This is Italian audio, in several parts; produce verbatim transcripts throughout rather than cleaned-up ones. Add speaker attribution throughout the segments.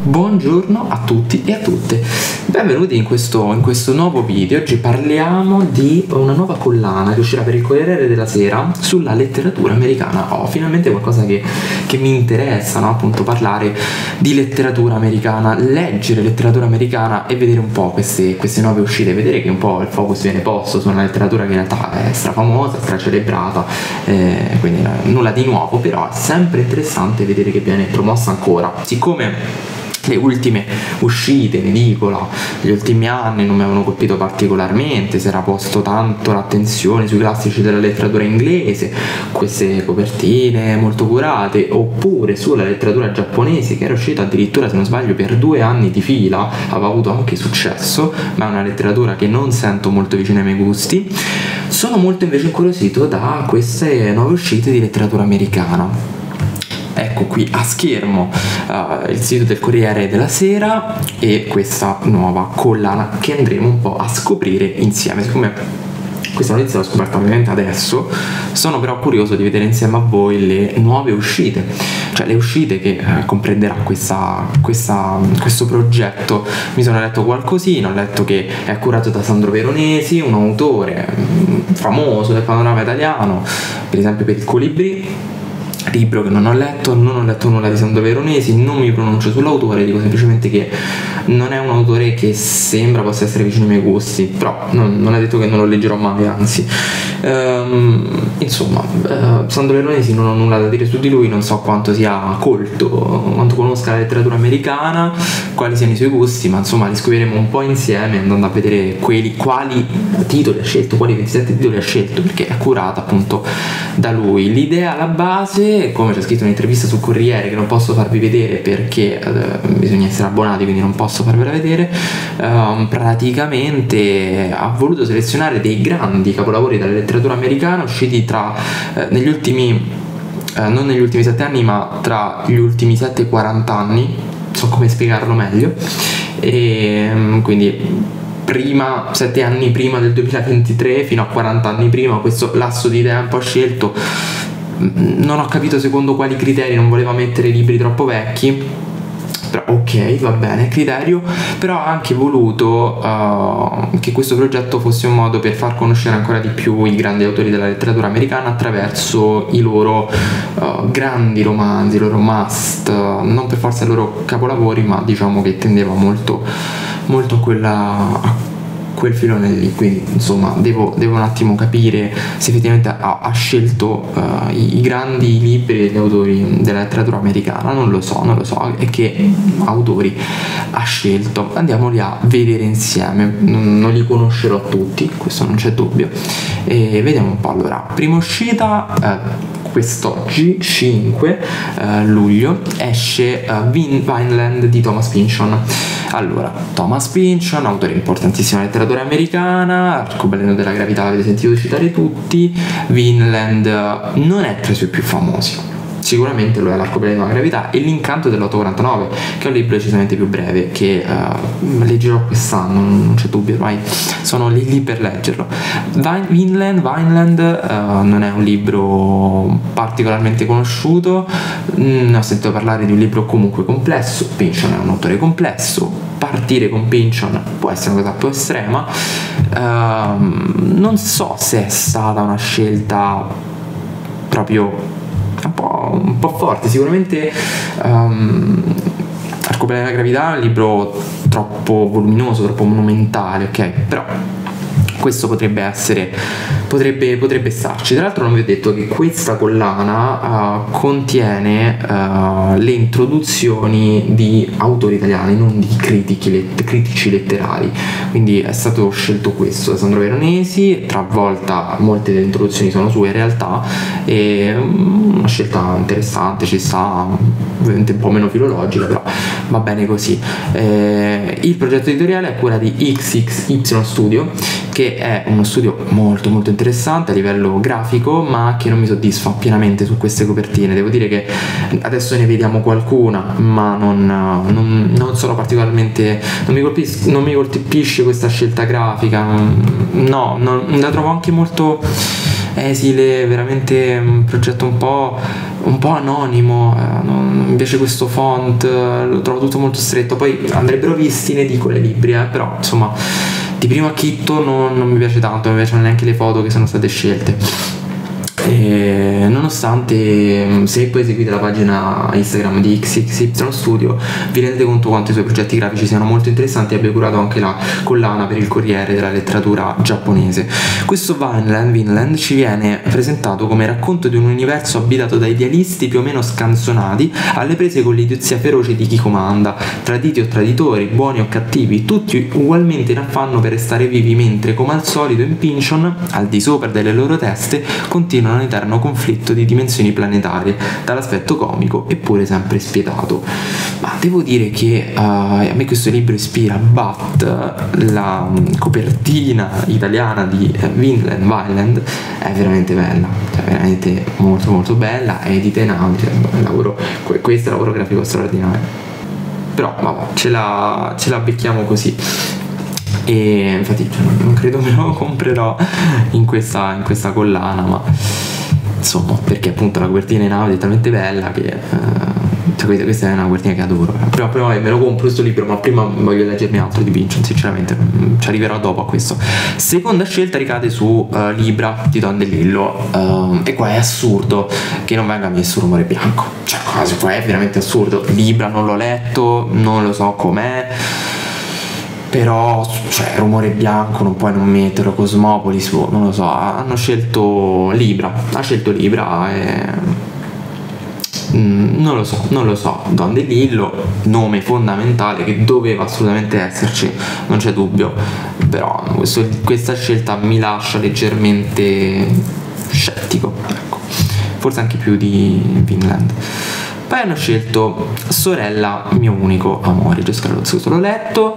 Speaker 1: Buongiorno a tutti e a tutte, benvenuti in questo, in questo nuovo video. Oggi parliamo di una nuova collana che uscirà per il Corriere della Sera sulla letteratura americana. Ho oh, finalmente qualcosa che, che mi interessa, no? Appunto parlare di letteratura americana, leggere letteratura americana e vedere un po' queste, queste nuove uscite, vedere che un po' il focus viene posto su una letteratura che in realtà è strafamosa, stracelebrata, eh, quindi eh, nulla di nuovo, però è sempre interessante vedere che viene promossa ancora. Siccome le ultime uscite in edicola degli ultimi anni non mi avevano colpito particolarmente, si era posto tanto l'attenzione sui classici della letteratura inglese, queste copertine molto curate, oppure sulla letteratura giapponese che era uscita addirittura, se non sbaglio, per due anni di fila, aveva avuto anche successo, ma è una letteratura che non sento molto vicina ai miei gusti. Sono molto invece incuriosito da queste nuove uscite di letteratura americana. Ecco qui a schermo uh, il sito del Corriere della Sera e questa nuova collana che andremo un po' a scoprire insieme. Siccome questa notizia l'ho scoperta ovviamente adesso, sono però curioso di vedere insieme a voi le nuove uscite, cioè le uscite che eh, comprenderà questa, questa, questo progetto. Mi sono letto qualcosina, ho letto che è curato da Sandro Veronesi, un autore mh, famoso del panorama italiano, per esempio per il Colibrì, libro che non ho letto. Non ho letto nulla di Sandro Veronesi, non mi pronuncio sull'autore, dico semplicemente che non è un autore che sembra possa essere vicino ai miei gusti, però non, non è detto che non lo leggerò mai, anzi. Um, insomma, uh, Sandro Veronesi non ho nulla da dire su di lui, non so quanto sia colto, quanto conosca la letteratura americana, quali siano i suoi gusti, ma insomma li scopriremo un po' insieme andando a vedere quelli, quali titoli ha scelto, quali ventisette titoli ha scelto, perché è curata appunto da lui. L'idea alla base, come c'è scritto in un'intervista sul Corriere che non posso farvi vedere perché eh, bisogna essere abbonati, quindi non posso farvela vedere, eh, praticamente ha voluto selezionare dei grandi capolavori della letteratura americana usciti tra eh, negli ultimi eh, non negli ultimi sette anni, ma tra gli ultimi sette e quaranta anni, so come spiegarlo meglio, e quindi prima, sette anni prima del duemilaventitré fino a quaranta anni prima, questo lasso di tempo ha scelto. Non ho capito secondo quali criteri, non voleva mettere libri troppo vecchi, però ok, va bene, criterio, però ha anche voluto uh, che questo progetto fosse un modo per far conoscere ancora di più i grandi autori della letteratura americana attraverso i loro uh, grandi romanzi, i loro must, uh, non per forza i loro capolavori, ma diciamo che tendeva molto, molto a quella... A quel filone lì. Quindi insomma devo, devo un attimo capire se effettivamente ha, ha scelto uh, i, i grandi libri degli autori della letteratura americana. Non lo so, non lo so e che autori ha scelto. Andiamoli a vedere insieme, non, non li conoscerò tutti, questo non c'è dubbio, e vediamo un po'. Allora, prima uscita uh, quest'oggi cinque uh, luglio esce uh, Vin- Vineland di Thomas Pynchon. Allora, Thomas Pynchon, autore importantissimo della letteratura americana, Arcobaleno della gravità l'avete sentito citare tutti. Vineland non è tra i suoi più famosi, sicuramente lo è l'Arcobaleno della gravità e L'incanto dell'ottocentoquarantanove, che è un libro decisamente più breve che uh, leggerò quest'anno, non c'è dubbio, ormai sono lì lì per leggerlo. Vineland, Vineland uh, non è un libro particolarmente conosciuto, ne ho sentito parlare di un libro comunque complesso. Pynchon è un autore complesso, partire con Pynchon può essere una cosa più estrema. Uh, non so se è stata una scelta proprio un po', un po' forte, sicuramente. um, Arcobaleno della gravità è un libro troppo voluminoso, troppo monumentale, ok, però questo potrebbe essere, potrebbe, potrebbe starci. Tra l'altro non vi ho detto che questa collana uh, contiene uh, le introduzioni di autori italiani, non di critici, let- critici letterari, quindi è stato scelto questo da Sandro Veronesi. Talvolta molte delle introduzioni sono sue in realtà, e um, una scelta interessante, ci sta, ovviamente un po' meno filologica, però va bene così. Eh, il progetto editoriale è a cura di X X Y Studio, che è uno studio molto molto interessante a livello grafico, ma che non mi soddisfa pienamente su queste copertine. Devo dire che adesso ne vediamo qualcuna, ma non, non, non sono particolarmente, non mi, colpis, non mi colpisce questa scelta grafica, no, non, la trovo anche molto esile, veramente un progetto un po' un po' anonimo, eh, non, mi piace questo font, eh, lo trovo tutto molto stretto. Poi andrebbero visti in edicole libri, eh, però insomma di primo acchitto non, non mi piace tanto, non mi piacciono neanche le foto che sono state scelte. E nonostante, se poi seguite la pagina Instagram di X X Y Studio, vi rendete conto quanto i suoi progetti grafici siano molto interessanti e abbia curato anche la collana per il Corriere della letteratura giapponese. Questo Vinland, Vinland ci viene presentato come racconto di un universo abitato da idealisti più o meno scanzonati, alle prese con l'idiozia feroce di chi comanda, traditi o traditori, buoni o cattivi, tutti ugualmente in affanno per restare vivi, mentre come al solito in Pynchon, al di sopra delle loro teste, continuano un eterno conflitto di dimensioni planetarie, dall'aspetto comico eppure sempre spietato. Ma devo dire che uh, a me questo libro ispira, but la copertina italiana di Vinland, Vinland è veramente bella, cioè veramente molto molto bella, è edita in audio, lavoro, questo è un lavoro grafico straordinario. Però vabbè, ce la, ce la becchiamo così. E infatti non credo me lo comprerò in questa, in questa collana, ma insomma, perché appunto la copertina in audio è talmente bella che uh, cioè, questa è una copertina che adoro. Prima, prima me lo compro questo libro, ma prima voglio leggermi altro di Pynchon, sinceramente ci arriverò dopo a questo. Seconda scelta ricade su uh, Libra di Don DeLillo, uh, e qua è assurdo che non venga messo Rumore Bianco, cioè quasi qua è veramente assurdo. Libra non l'ho letto, non lo so com'è, però cioè Rumore Bianco non puoi non metterlo, Cosmopolis, non lo so, hanno scelto Libra, ha scelto Libra e mm, non lo so, non lo so, Don DeLillo, nome fondamentale che doveva assolutamente esserci, non c'è dubbio, però questo, questa scelta mi lascia leggermente scettico, ecco, forse anche più di Vinland. Poi hanno scelto Sorella mio unico amore, Jessica Rhodes, questo l'ho letto.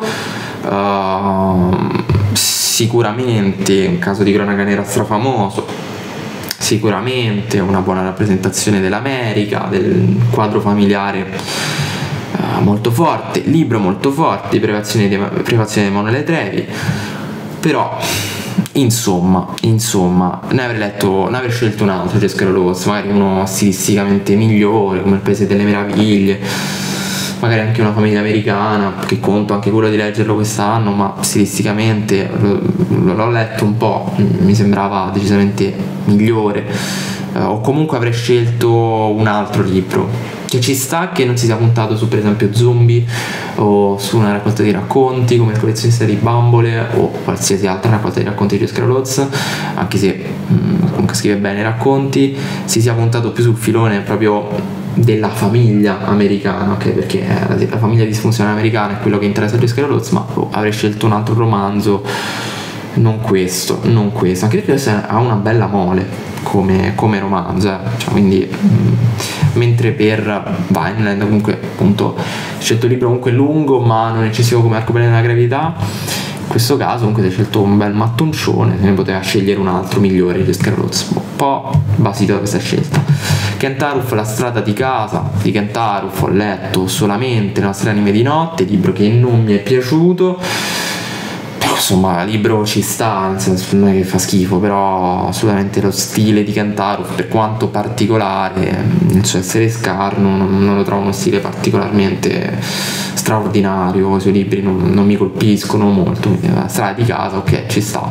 Speaker 1: Uh, sicuramente un caso di cronaca nera strafamoso, sicuramente una buona rappresentazione dell'America, del quadro familiare uh, molto forte, libro molto forte, privazione di, privazione di Emanuele Trevi, però insomma, insomma, ne avrei letto, ne avrei scelto un altro, Jessica Rhodes, magari uno stilisticamente migliore come Il Paese delle Meraviglie, magari anche Una famiglia americana, che conto anche quello di leggerlo quest'anno, ma stilisticamente l'ho letto un po', mi sembrava decisamente migliore, eh, o comunque avrei scelto un altro libro, che ci sta che non si sia puntato su per esempio Zombie o su una raccolta di racconti come Il collezionista di bambole o qualsiasi altra raccolta di racconti di Jessica Rhodes, anche se mh, comunque scrive bene i racconti, si sia puntato più sul filone proprio della famiglia americana, ok, perché la famiglia disfunzionale americana è quello che interessa a Jessica Rhodes, ma oh, avrei scelto un altro romanzo, non questo, non questo, anche perché ha una bella mole come, come romanzo, eh. Cioè, quindi mh, mentre per Vineland comunque appunto ho scelto il libro comunque lungo ma non eccessivo come Arcobaleno della gravità, in questo caso comunque si è scelto un bel mattoncione, se ne poteva scegliere un altro migliore di Jessica Rhodes, un po' basito da questa scelta. Kent Aruf, La strada di casa di Kent Aruf ho letto solamente Le nostre anime di notte, libro che non mi è piaciuto, però insomma il libro ci sta, nel senso non è che fa schifo, però assolutamente lo stile di Kent Aruf, per quanto particolare nel suo essere scarno, non, non lo trovo uno stile particolarmente straordinario, i suoi libri non, non mi colpiscono molto. La strada di casa ok, ci sta,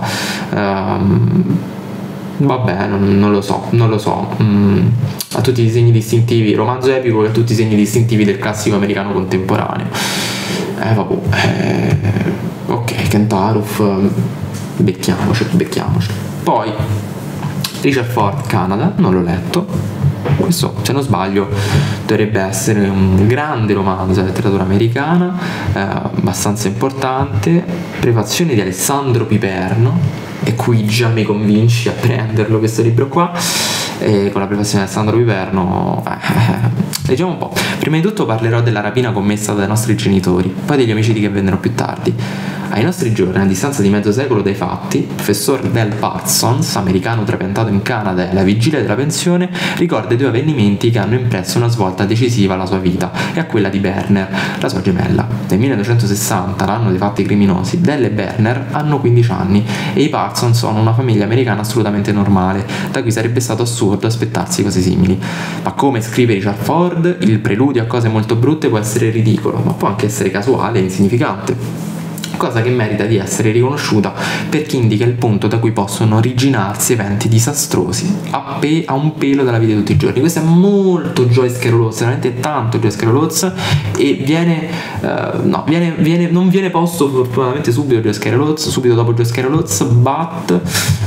Speaker 1: um, vabbè, non, non lo so, non lo so. Mm, ha tutti i segni distintivi, romanzo epico che ha tutti i segni distintivi del classico americano contemporaneo. Eh vabbè, eh, ok, Kent Aruf, becchiamoci, becchiamoci. Poi Richard Ford, Canada, non l'ho letto. Questo, se non sbaglio, dovrebbe essere un grande romanzo della letteratura americana, eh, abbastanza importante, prefazione di Alessandro Piperno, e qui già mi convinci a prenderlo questo libro qua, e con la prefazione di Alessandro Piperno, eh, leggiamo un po'. Prima di tutto parlerò della rapina commessa dai nostri genitori, poi degli omicidi che vennero più tardi. Ai nostri giorni, a distanza di mezzo secolo dai fatti, il professor Del Parsons, americano trapiantato in Canada e alla vigilia della pensione, ricorda i due avvenimenti che hanno impresso una svolta decisiva alla sua vita e a quella di Berner, la sua gemella. Nel millenovecentosessanta, l'anno dei fatti criminosi, Del e Berner hanno quindici anni e i Parsons sono una famiglia americana assolutamente normale, da cui sarebbe stato assurdo aspettarsi cose simili. Ma come scrive Richard Ford, il preludio a cose molto brutte può essere ridicolo, ma può anche essere casuale e insignificante, cosa che merita di essere riconosciuta per chi indica il punto da cui possono originarsi eventi disastrosi a, pe- a un pelo dalla vita di tutti i giorni. Questo è molto Joyce Carol Oates, veramente tanto Joyce Carol Oates, e viene, uh, no, viene, viene, non viene posto fortunatamente subito Joyce Carol Oates, subito dopo Joyce Carol Oates, but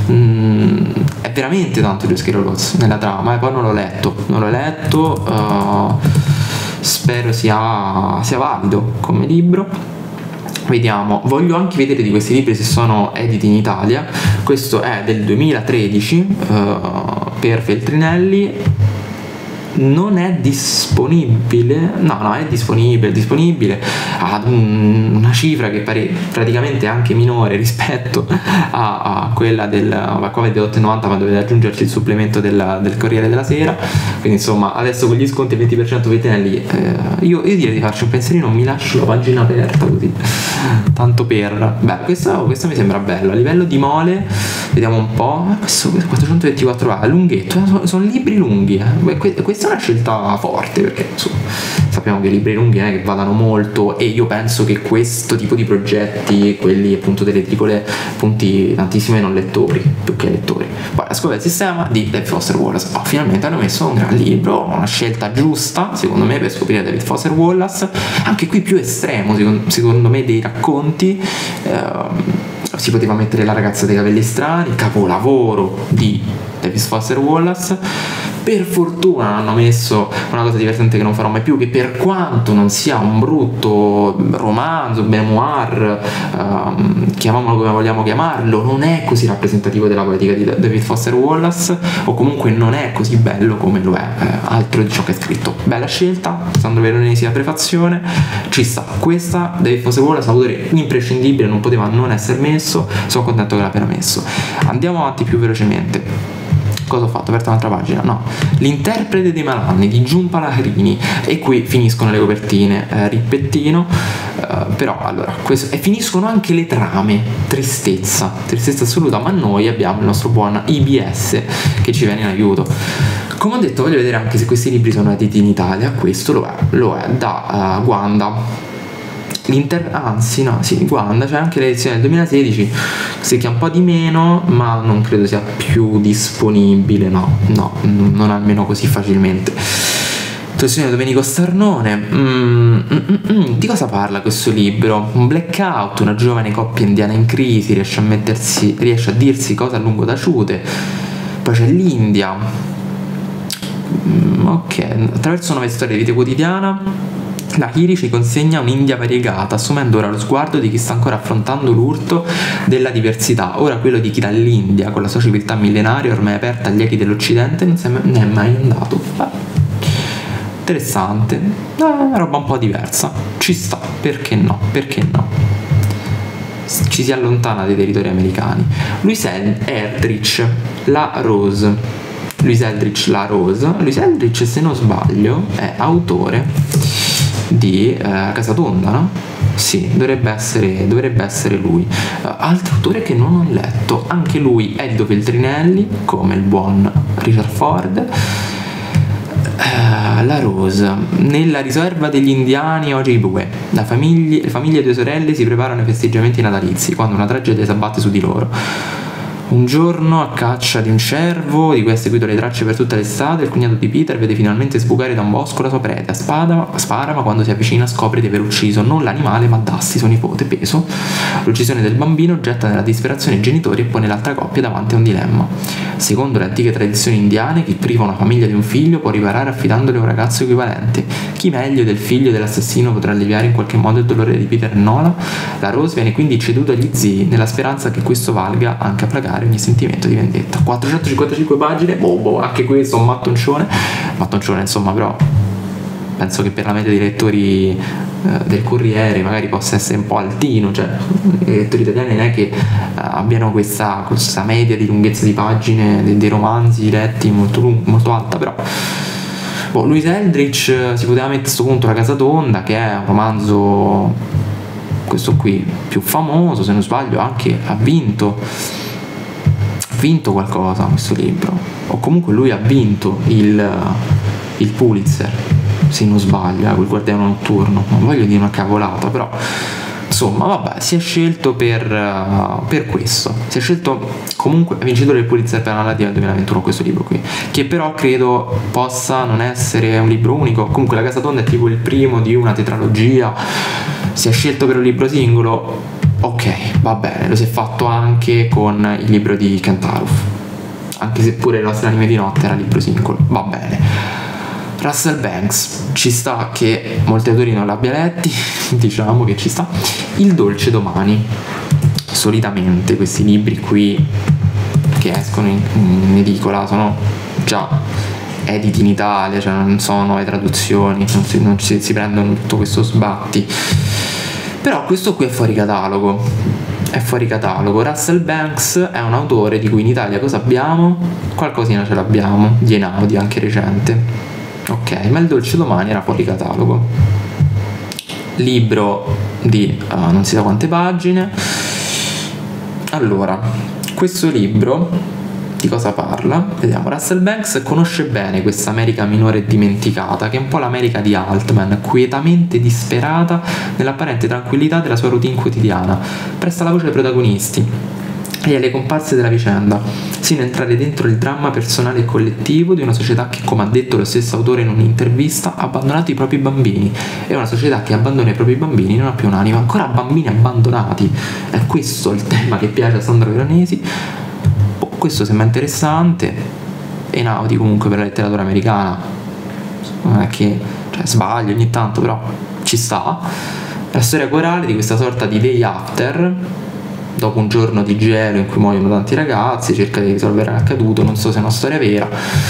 Speaker 1: mm, è veramente tanto Joyce Carol Oates nella trama, e poi non l'ho letto, non l'ho letto, uh, spero sia, sia valido come libro. Vediamo, voglio anche vedere di questi libri se sono editi in Italia. Questo è del duemilatredici, uh, per Feltrinelli. Non è disponibile, no no è disponibile, disponibile ad un, una cifra che pare praticamente anche minore rispetto a, a quella del a qua vedete otto e novanta, ma dovete aggiungerci il supplemento del, del Corriere della Sera, quindi insomma adesso con gli sconti venti per cento Feltrinelli, eh, io, io direi di farci un pensierino, mi lascio la pagina aperta così tanto per, beh questo, questo mi sembra bello. A livello di mole vediamo un po', questo quattrocentoventiquattro A, lunghetto, sono, sono libri lunghi, eh. Questa è una scelta forte, perché insomma, sappiamo che i libri lunghi non è che vadano molto, e io penso che questo tipo di progetti, quelli appunto delle edicole, punti tantissimo ai non lettori più che ai lettori. Poi la scuola del sistema di David Foster Wallace, oh, finalmente hanno messo un gran libro, una scelta giusta secondo me per scoprire David Foster Wallace, anche qui più estremo secondo, secondo me dei racconti. ehm, si poteva mettere La ragazza dei capelli strani, capolavoro di David Foster Wallace. Per fortuna hanno messo una cosa divertente che non farò mai più, che per quanto non sia un brutto romanzo, memoir, um, chiamiamolo come vogliamo chiamarlo, non è così rappresentativo della poetica di David Foster Wallace, o comunque non è così bello come lo è eh, altro di ciò che è scritto. Bella scelta, Sandro Veronesi la prefazione, ci sta. Questa David Foster Wallace, autore imprescindibile, non poteva non essere messo, sono contento che l'abbia messo. Andiamo avanti più velocemente. Cosa ho fatto? Ho aperto un'altra pagina? No. L'interprete dei malanni di Giunpa Lacrini, e qui finiscono le copertine, eh, rippettino, eh, però allora questo, e finiscono anche le trame, tristezza, tristezza assoluta, ma noi abbiamo il nostro buon I B S che ci viene in aiuto. Come ho detto, voglio vedere anche se questi libri sono editi in Italia. Questo lo è, lo è da uh, Guanda. L'inter... anzi no, sì, Guanda, c'è anche l'edizione del duemilasedici, secchia un po' di meno, ma non credo sia più disponibile, no, no, non almeno così facilmente. Traduzione di Domenico Starnone. mm, mm, mm, di cosa parla questo libro? Un blackout, una giovane coppia indiana in crisi riesce a mettersi, riesce a dirsi cose a lungo taciute. Poi c'è l'India. mm, ok, attraverso nuove storie di vita quotidiana la Kiri ci consegna un'India variegata, assumendo ora lo sguardo di chi sta ancora affrontando l'urto della diversità, ora quello di chi dall'India, con la sua civiltà millenaria ormai aperta agli echi dell'Occidente, non se ne è mai andato. Beh, interessante, una roba un po' diversa, ci sta, perché no, perché no? Ci si allontana dai territori americani. Louise Eldridge, La Rose. Louise Eldridge, La Rose. Louise Eldridge, se non sbaglio, è autore di eh, Casatonda, no? Sì, dovrebbe essere, dovrebbe essere lui. Uh, altro autore che non ho letto, anche lui Edo Feltrinelli, come il buon Richard Ford. Uh, La Rose. Nella riserva degli indiani Ojibwe, la famiglia, le famiglie e due sorelle si preparano ai festeggiamenti natalizi quando una tragedia si abbatte su di loro. Un giorno, a caccia di un cervo di cui ha seguito le tracce per tutta l'estate, il cognato di Peter vede finalmente sbucare da un bosco la sua preda. Spada, spara, ma quando si avvicina scopre di aver ucciso non l'animale ma Dusty, suo nipote. Peso. L'uccisione del bambino getta nella disperazione i genitori e pone l'altra coppia davanti a un dilemma. Secondo le antiche tradizioni indiane, chi priva una famiglia di un figlio può riparare affidandole a un ragazzo equivalente. Chi meglio del figlio dell'assassino potrà alleviare in qualche modo il dolore di Peter e Nola? La Rose viene quindi ceduta agli zii, nella speranza che questo valga anche a placare ogni sentimento di vendetta. Quattrocentocinquantacinque pagine, boh, boh, anche questo un mattoncione mattoncione insomma, però penso che per la media dei lettori eh, del Corriere magari possa essere un po' altino, cioè i lettori italiani non è che eh, abbiano questa, questa media di lunghezza di pagine dei, dei romanzi letti molto, lung- molto alta, però boh, Louise Eldridge si poteva mettere a questo punto La Casa Tonda, che è un romanzo, questo qui, più famoso, se non sbaglio anche ha vinto ha vinto qualcosa questo libro, o comunque lui ha vinto il, il Pulitzer, se non sbaglio, eh, quel Guardiano Notturno, non voglio dire una cavolata, però insomma vabbè, si è scelto per, uh, per questo, si è scelto comunque vincitore del Pulitzer per la narrativa del duemilaventuno questo libro qui, che però credo possa non essere un libro unico. Comunque La Casa Tonda è tipo il primo di una tetralogia, si è scelto per un libro singolo, ok, va bene, lo si è fatto anche con il libro di Kent Aruf, anche se pure Le nostre anime di notte era libro singolo, va bene. Russell Banks, ci sta che molti autori non l'abbia letti, diciamo che ci sta. Il dolce domani, solitamente questi libri qui che escono in, in edicola sono già editi in Italia, cioè non sono nuove traduzioni, non si, non si, si prendono tutto questo sbatti, però questo qui è fuori catalogo, è fuori catalogo. Russell Banks è un autore di cui in Italia cosa abbiamo? Qualcosina ce l'abbiamo, di Einaudi, anche recente. Ok, ma il dolce domani era fuori catalogo. Libro di uh, non si sa quante pagine. Allora, questo libro di cosa parla? Vediamo. Russell Banks conosce bene questa America minore e dimenticata, che è un po' l'America di Altman, quietamente disperata nell'apparente tranquillità della sua routine quotidiana. Presta la voce ai protagonisti e alle comparse della vicenda, sino a entrare dentro il dramma personale e collettivo di una società che, come ha detto lo stesso autore in un'intervista, ha abbandonato i propri bambini. È una società che abbandona i propri bambini, non ha più un'anima, ancora bambini abbandonati. È questo il tema che piace a Sandro Veronesi. Oh, questo sembra interessante. Einaudi comunque per la letteratura americana non è che, cioè, sbaglio ogni tanto, però ci sta. La storia corale di questa sorta di day after, dopo un giorno di gelo in cui muoiono tanti ragazzi, cerca di risolvere l'accaduto. Non so se è una storia vera,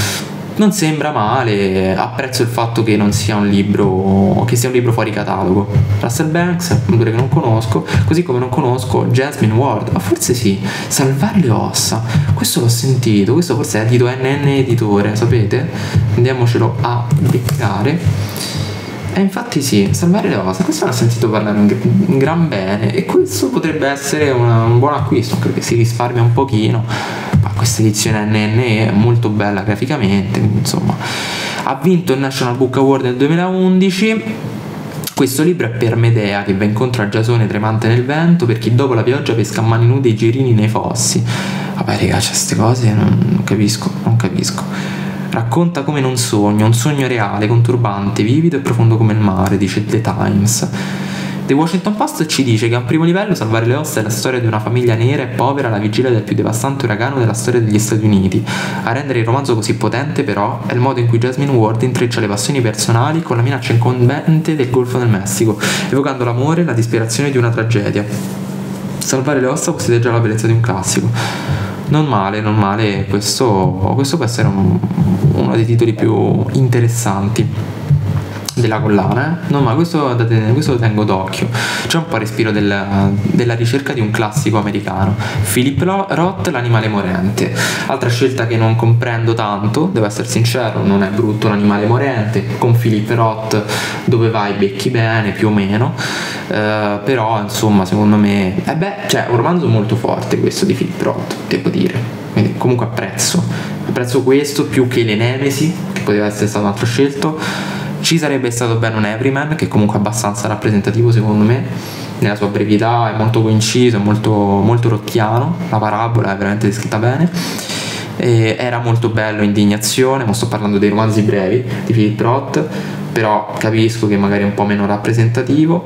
Speaker 1: non sembra male, apprezzo il fatto che non sia un libro, che sia un libro fuori catalogo. Russell Banks è un autore che non conosco, così come non conosco Jasmine Ward, ma forse sì, Salvare le ossa, questo l'ho sentito, questo forse è edito N N Editore, sapete? Andiamocelo a beccare. E infatti sì, Salvare le ossa, questo ne ho sentito parlare in, in gran bene, e questo potrebbe essere una, un buon acquisto, perché si risparmia un pochino. Ma questa edizione N N E è molto bella graficamente, quindi insomma. Ha vinto il National Book Award nel duemilaundici. Questo libro è per Medea, che va incontro a Giasone tremante nel vento, per chi dopo la pioggia pesca a mani nude i girini nei fossi. Vabbè raga, c'è queste cose, non, non capisco, non capisco. Racconta come in un sogno, un sogno reale, conturbante, vivido e profondo come il mare, dice The Times. The Washington Post ci dice che a un primo livello Salvare le ossa è la storia di una famiglia nera e povera alla vigilia del più devastante uragano della storia degli Stati Uniti. A rendere il romanzo così potente, però, è il modo in cui Jasmine Ward intreccia le passioni personali con la minaccia incombente del Golfo del Messico, evocando l'amore e la disperazione di una tragedia. Salvare le ossa possiede già la bellezza di un classico. Non male, non male, questo, questo può essere un, uno dei titoli più interessanti della collana, eh? No, ma questo, questo lo tengo d'occhio. C'è un po' il respiro del, della ricerca di un classico americano. Philip Roth, L'animale morente. Altra scelta che non comprendo tanto, devo essere sincero, non è brutto L'animale morente. Con Philip Roth dove vai becchi bene, più o meno. Uh, però insomma secondo me eh beh, cioè un romanzo molto forte questo di Philip Roth, devo dire. Quindi comunque apprezzo. Apprezzo questo più che Le Nemesi, che poteva essere stato un altro scelto. Ci sarebbe stato bene un Everyman, che comunque è abbastanza rappresentativo secondo me nella sua brevità, è molto coinciso, è molto, molto rottiano, la parabola è veramente descritta bene. E era molto bello Indignazione, ma sto parlando dei romanzi brevi di Philip Roth, però capisco che magari è un po' meno rappresentativo.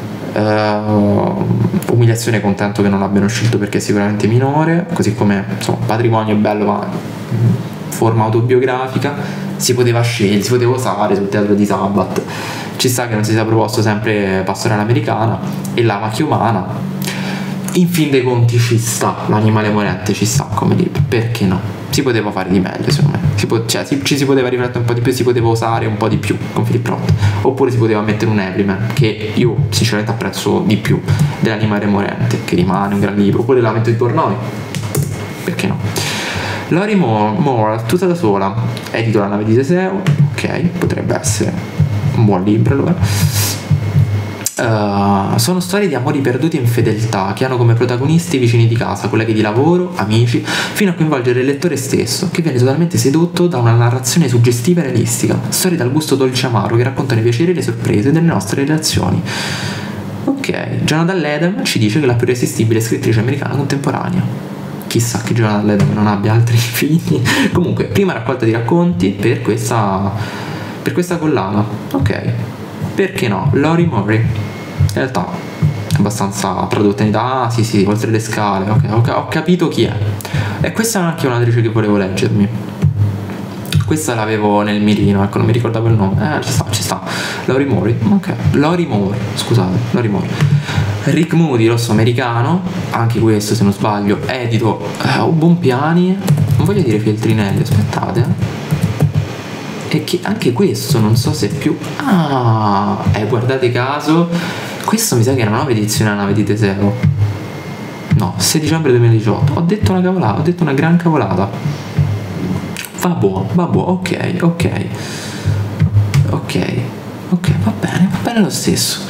Speaker 1: uh, Umiliazione, contento che non l'abbiano scelto perché è sicuramente minore, così come insomma Patrimonio è bello ma forma autobiografica, si poteva scegliere, si poteva usare sul teatro di Sabbath. Ci sta che non si sia proposto sempre Pastorale Americana e La macchia umana. In fin dei conti ci sta L'animale morente, ci sta come libro, perché no? si poteva fare di meglio secondo me, si po- cioè si, ci si poteva riflettere un po' di più, si poteva usare un po' di più con Philip Roth, oppure si poteva mettere un Everyman, che io sinceramente apprezzo di più dell'Animale Morente, che rimane un gran libro, oppure Lamento di Portnoy, perché no. Lori Moore, tutta da sola, edito La nave di Teseo, ok, potrebbe essere un buon libro allora. Uh, sono storie di amori perduti e infedeltà che hanno come protagonisti vicini di casa, colleghi di lavoro, amici, fino a coinvolgere il lettore stesso, che viene totalmente sedotto da una narrazione suggestiva e realistica. Storie dal gusto dolce amaro che raccontano i piaceri e le sorprese delle nostre relazioni. Ok, Jonathan Lethem ci dice che è la più irresistibile scrittrice americana contemporanea. Chissà che Jonathan Lethem non abbia altri figli. Comunque, prima raccolta di racconti per questa per questa collana. Ok, perché no? Lori Moore, in realtà è abbastanza tradotta in Italia. Ah sì sì, Oltre le scale, ok, ho, ho capito chi è. E questa è anche un'attrice che volevo leggermi. Questa l'avevo nel mirino, ecco, non mi ricordavo il nome. Eh, ci sta, ci sta. Lori Moore, ok. Lori Moore, scusate, Lori Moore. Rick Moody, Rosso Americano, anche questo se non sbaglio, edito eh, Bonpiani, non voglio dire Feltrinelli, aspettate. E che anche questo non so se è più... Ah, eh, guardate caso, questo mi sa che era una nuova edizione della nave di Teseo. No, sei dicembre duemiladiciotto. Ho detto una cavolata, ho detto una gran cavolata. Va buono, va buono, ok, ok. Ok, ok, va bene, va bene lo stesso.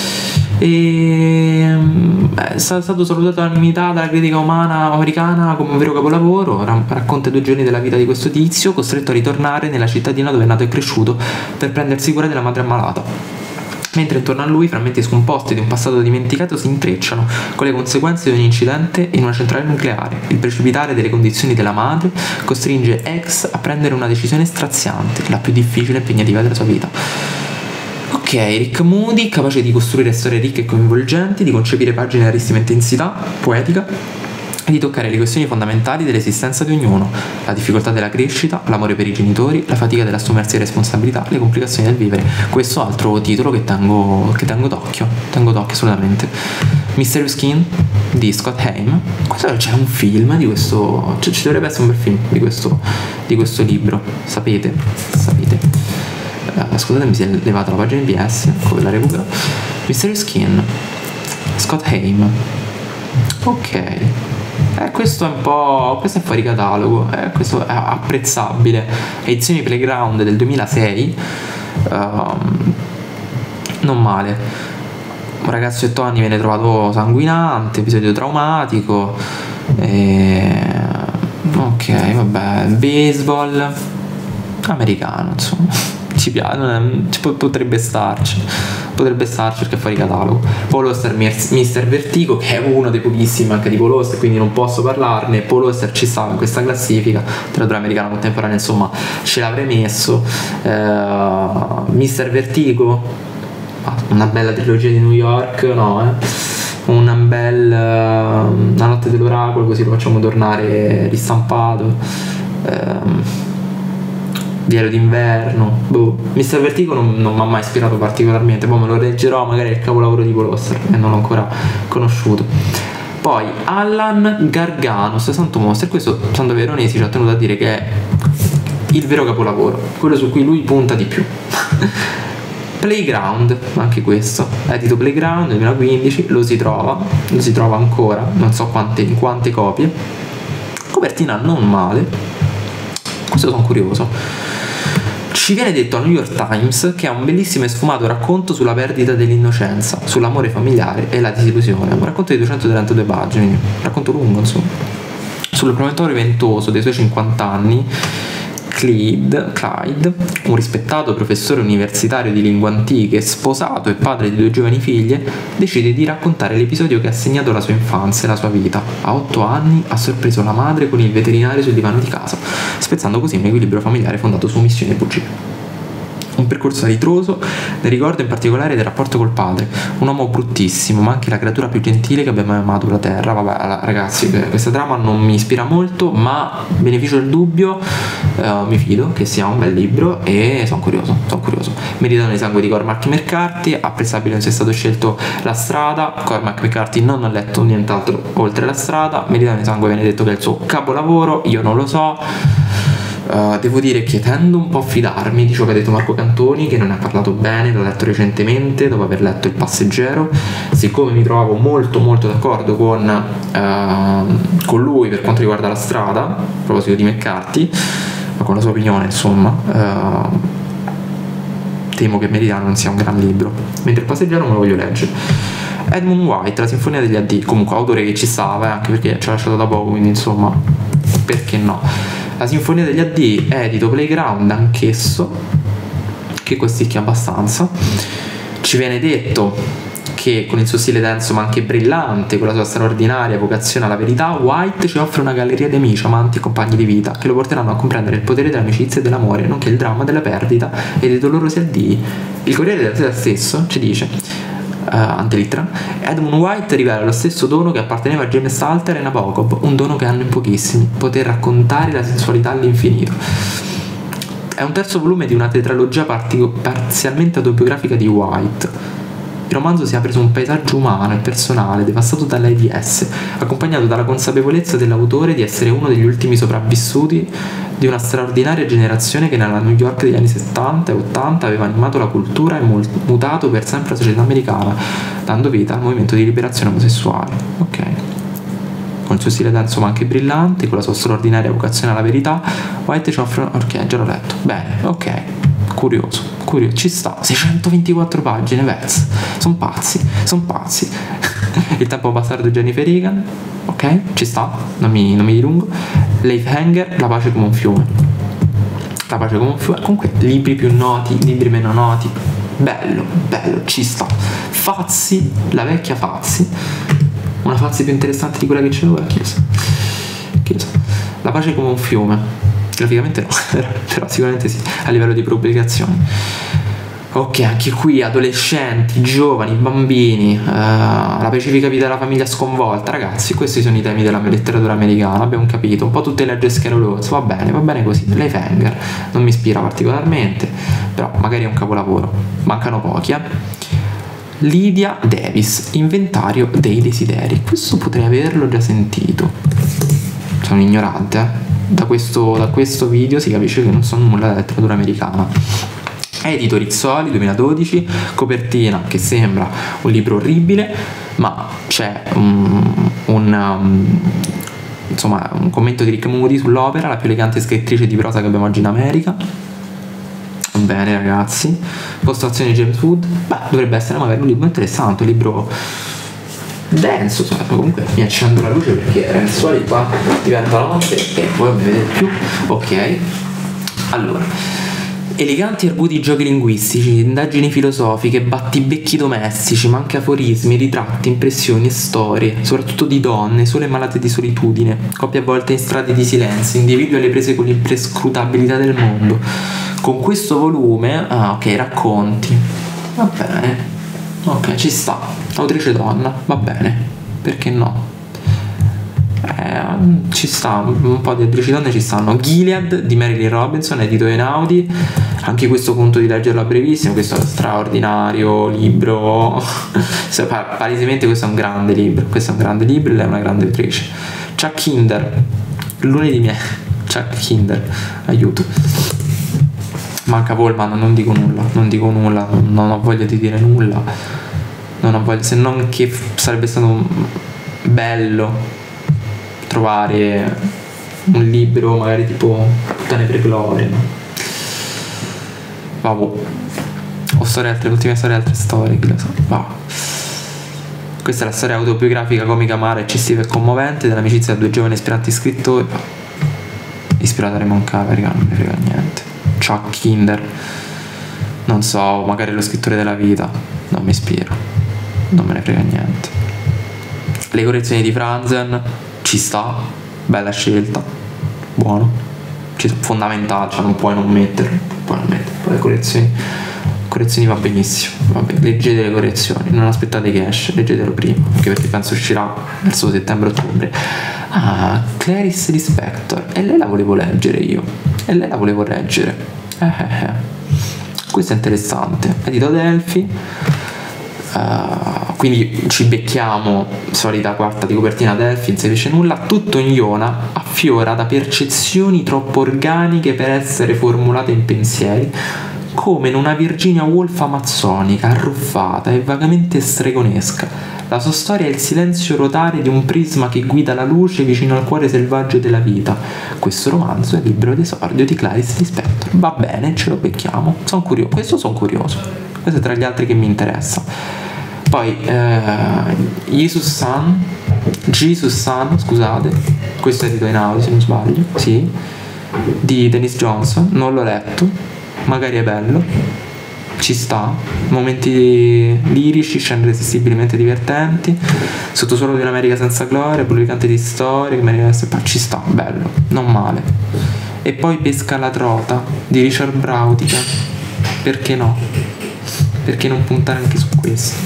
Speaker 1: E è stato salutato all'unanimità dalla critica umana americana come un vero capolavoro. Racconta i due giorni della vita di questo tizio costretto a ritornare nella cittadina dove è nato e cresciuto per prendersi cura della madre ammalata, mentre intorno a lui frammenti scomposti di un passato dimenticato si intrecciano con le conseguenze di un incidente in una centrale nucleare. Il precipitare delle condizioni della madre costringe X a prendere una decisione straziante, la più difficile e impegnativa della sua vita. Ok, Rick Moody, capace di costruire storie ricche e coinvolgenti, di concepire pagine di rarissima intensità poetica e di toccare le questioni fondamentali dell'esistenza di ognuno: la difficoltà della crescita, l'amore per i genitori, la fatica dell'assumersi responsabilità, le complicazioni del vivere. Questo altro titolo che tengo, che tengo d'occhio, tengo d'occhio assolutamente. Mysterious Skin di Scott Haim. Questo c'è un film di questo, cioè, ci dovrebbe essere un bel film di questo, di questo libro, sapete, sapete. Uh, scusate, mi si è levata la pagina in B S, come la recupero. Mysterious Skin, Scott Haim. Ok, eh, questo è un po', questo è fuori catalogo, eh, questo è apprezzabile. Edizioni Playground del duemilasei, um, non male. Un ragazzo di otto anni viene trovato sanguinante, episodio traumatico, e... ok, vabbè, baseball americano, insomma. Ci piace, potrebbe starci, potrebbe starci perché è fuori catalogo. Paul Auster, mister Vertigo, che è uno dei pochissimi anche di Paul Auster, quindi non posso parlarne. Paul Auster ci stava in questa classifica, letteratura americana contemporanea, insomma ce l'avrei messo. uh, mister Vertigo, una bella trilogia di New York, no eh? Una bella uh, La notte dell'oracolo, così lo facciamo tornare ristampato. um, Diario d'inverno, boh. mister Vertigo non, non mi ha mai ispirato particolarmente, poi me lo leggerò, magari è il capolavoro di Paul Auster e non l'ho ancora conosciuto. Poi Allan Gargano, Santo Mostro, e questo Sandro Veronesi ci ha tenuto a dire che è il vero capolavoro, quello su cui lui punta di più. Playground, anche questo, edito Playground duemilaquindici, lo si trova, lo si trova ancora, non so quante, in quante copie. Copertina non male, questo sono curioso. Ci viene detto al New York Times che è un bellissimo e sfumato racconto sulla perdita dell'innocenza, sull'amore familiare e la disillusione. Un racconto di duecentotrentadue pagine, un racconto lungo insomma. Sul promettore ventoso dei suoi cinquanta anni, Clyde, Clyde, un rispettato professore universitario di lingue antiche, sposato e padre di due giovani figlie, decide di raccontare l'episodio che ha segnato la sua infanzia e la sua vita. A otto anni ha sorpreso la madre con il veterinario sul divano di casa, spezzando così un equilibrio familiare fondato su missione e bugie. Un percorso ritroso, ne ricorda in particolare del rapporto col padre, un uomo bruttissimo, ma anche la creatura più gentile che abbia mai amato la terra. Vabbè, ragazzi, questa trama non mi ispira molto, ma beneficio del dubbio, uh, mi fido che sia un bel libro e sono curioso, sono curioso. Meridiano di sangue di Cormac McCarthy, apprezzabile non sia stato scelto La strada. Cormac McCarthy non ho letto nient'altro oltre La strada. Meridiano di sangue viene detto che è il suo capolavoro, io non lo so. Uh, devo dire che tendo un po' a fidarmi di ciò che ha detto Marco Cantoni, che non ne ha parlato bene, l'ho letto recentemente dopo aver letto Il passeggero. Siccome mi trovavo molto molto d'accordo con, uh, con lui per quanto riguarda La strada, a proposito di McCarthy, ma con la sua opinione insomma, uh, temo che Meridiano non sia un gran libro, mentre Il passeggero me lo voglio leggere. Edmund White, La sinfonia degli addii, comunque autore che ci stava, eh, anche perché ci ha lasciato da poco, quindi insomma perché no. La sinfonia degli addii, edito Playground anch'esso, che costicchia abbastanza. Ci viene detto che con il suo stile denso ma anche brillante, con la sua straordinaria vocazione alla verità, White ci offre una galleria di amici, amanti e compagni di vita che lo porteranno a comprendere il potere dell'amicizia e dell'amore, nonché il dramma della perdita e dei dolorosi addii. Il Corriere della Sera stesso ci dice, Uh, antelittera, Edmund White rivela lo stesso dono che apparteneva a James Salter e Nabokov, un dono che hanno in pochissimi: poter raccontare la sensualità all'infinito. È un terzo volume di una tetralogia parzialmente autobiografica di White. Il romanzo si apre su un paesaggio umano e personale devastato dall'AIDS, accompagnato dalla consapevolezza dell'autore di essere uno degli ultimi sopravvissuti di una straordinaria generazione che nella New York degli anni settanta e ottanta aveva animato la cultura e mutato per sempre la società americana, dando vita al movimento di liberazione omosessuale. Ok. Con il suo stile denso ma anche brillante, con la sua straordinaria vocazione alla verità, White ci offre... Ok, già l'ho letto. Bene, ok. Curioso, curioso, ci sta. seicentoventiquattro pagine, Vez. Sono pazzi, sono pazzi. Il tempo bastardo di Jennifer Egan, ok, ci sta, non mi, non mi dilungo. Leif Hanger, La pace come un fiume. La pace come un fiume. Comunque, libri più noti, libri meno noti. Bello, bello, ci sta. Fazzi, la vecchia Fazzi. Una Fazzi più interessante di quella che c'è ora, chi lo sa. Chi lo sa. La pace come un fiume. Graficamente no, però sicuramente sì, a livello di pubblicazioni. Ok, anche qui adolescenti, giovani, bambini, uh, la pacifica vita della famiglia sconvolta. Ragazzi, questi sono i temi della letteratura americana, abbiamo capito. Un po' tutte le scherolose, va bene, va bene così. Leif Hanger non mi ispira particolarmente, però magari è un capolavoro. Mancano pochi, eh. Lydia Davis, Inventario dei desideri. Questo potrei averlo già sentito. Sono ignorante, eh. Da questo, da questo video si capisce che non so nulla della letteratura americana. Edito Rizzoli, duemiladodici, copertina che sembra un libro orribile, ma c'è un, un, um, insomma, un commento di Rick Moody sull'opera, la più elegante scrittrice di prosa che abbiamo oggi in America. Bene ragazzi, postazione di James Wood, beh, dovrebbe essere magari un libro interessante, un libro denso, insomma. Comunque mi accendo la luce perché Rizzoli qua diventa la notte e poi non mi vede più. Ok, allora, eleganti e arguti giochi linguistici, indagini filosofiche, battibecchi domestici, ma anche aforismi, ritratti, impressioni e storie, soprattutto di donne, sole malate di solitudine, coppie avvolte in strade di silenzio, individui alle prese con l'imprescrutabilità del mondo. Con questo volume, ah ok, racconti, va bene, ok, ci sta, autrice donna, va bene, perché no? Eh, ci sta, un po' di autrici donne ci stanno. Gilead di Marilyn Robinson, edito Einaudi, anche questo conto di leggerlo a brevissimo. Questo è uno straordinario libro. Palesemente questo è un grande libro, questo è un grande libro e lei è una grande autrice. Chuck Kinder, lunedì miei. Chuck Kinder, aiuto. Manca Pullman, non dico nulla, non dico nulla, non ho voglia di dire nulla, non ho voglia, se non che sarebbe stato bello trovare un libro magari tipo Puttane per gloria, no? Vabbè, o storie altre, ultime storie, altre storie, chi lo sa. Vabbè. Questa è la storia autobiografica, comica, amara, eccessiva e commovente dell'amicizia tra due giovani aspiranti scrittori, ispirata a Raymond Carver, non mi frega niente. Chuck Kinder, non so, magari lo scrittore della vita, non mi ispira, non me ne frega niente. Le correzioni di Franzen, ci sta, bella scelta, buono, ci sono fondamentali, cioè non puoi non metterle, puoi non mettere. Poi le correzioni, correzioni va benissimo, vabbè, leggete le correzioni, non aspettate che esce, leggetelo prima, anche perché penso uscirà verso settembre-ottobre. Ah, Clarice Lispector, e lei la volevo leggere io, e lei la volevo leggere. Eh, eh, eh. Questo è interessante, edito Adelphi. Uh, quindi ci becchiamo solita quarta di copertina Adelphi, non si capisce nulla, tutto in Iona affiora da percezioni troppo organiche per essere formulate in pensieri, come in una Virginia Woolf amazzonica, arruffata e vagamente stregonesca. La sua storia è il silenzio rotare di un prisma che guida la luce vicino al cuore selvaggio della vita. Questo romanzo è il libro d'esordio di Clarice Lispector. Va bene, ce lo becchiamo. Sono curioso. Questo sono curioso. Questo è tra gli altri che mi interessa. Poi eh, Jesus Son, Jesus Son, scusate, questo è edito in audio se non sbaglio, sì, di Dennis Johnson. Non l'ho letto, magari è bello. Ci sta, momenti lirici, scene irresistibilmente divertenti, sottosuolo di un'America senza gloria, pubblicante di storie, ci sta, bello, non male. E poi Pesca la trota di Richard Brautigan, perché no? Perché non puntare anche su questo?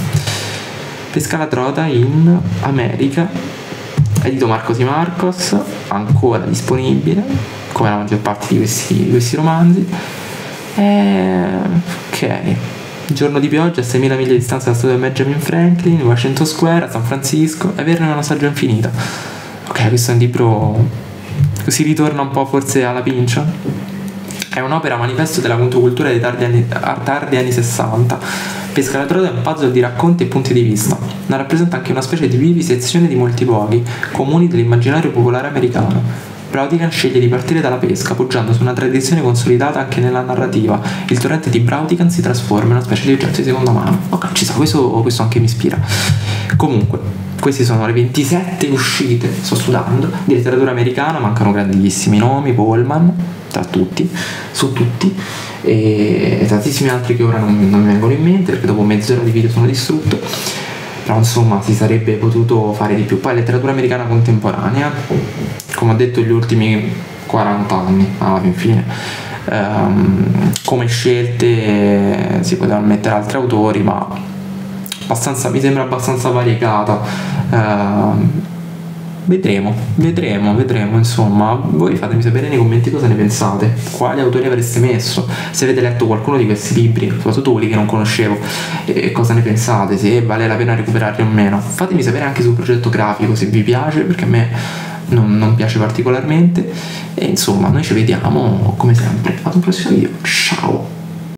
Speaker 1: Pesca la trota in America, edito Marcos y Marcos, ancora disponibile, come la maggior parte di questi, di questi romanzi. E... ok, giorno di pioggia a seimila miglia di distanza dalla statua di Benjamin Franklin, Washington Square, a San Francisco, averne una saggio infinita. Ok, questo è un libro, si ritorna un po' forse alla Pincia. È un'opera manifesto della controcultura dei tardi anni, tardi anni sessanta. Pesca la trota è un puzzle di racconti e punti di vista, ma rappresenta anche una specie di vivisezione di molti luoghi comuni dell'immaginario popolare americano. Brautigan sceglie di partire dalla pesca, poggiando su una tradizione consolidata anche nella narrativa. Il torrente di Brautigan si trasforma in una specie di oggetto di seconda mano. Ok, ci sa, questo, questo anche mi ispira. Comunque, queste sono le ventisette uscite, sto sudando, di letteratura americana, mancano grandissimi nomi, Pullman, tra tutti, su tutti, e tantissimi altri che ora non, non mi vengono in mente, perché dopo mezz'ora di video sono distrutto. Però insomma si sarebbe potuto fare di più. Poi letteratura americana contemporanea, come ho detto, gli ultimi quaranta anni alla fine, um, come scelte si potevano mettere altri autori, ma abbastanza, mi sembra abbastanza variegata. Uh, vedremo, vedremo, vedremo, insomma. Voi fatemi sapere nei commenti cosa ne pensate, quali autori avreste messo, se avete letto qualcuno di questi libri, soprattutto quelli che non conoscevo, e cosa ne pensate, se vale la pena recuperarli o meno. Fatemi sapere anche sul progetto grafico se vi piace, perché a me non, non piace particolarmente. E insomma, noi ci vediamo come sempre ad un prossimo video. Ciao!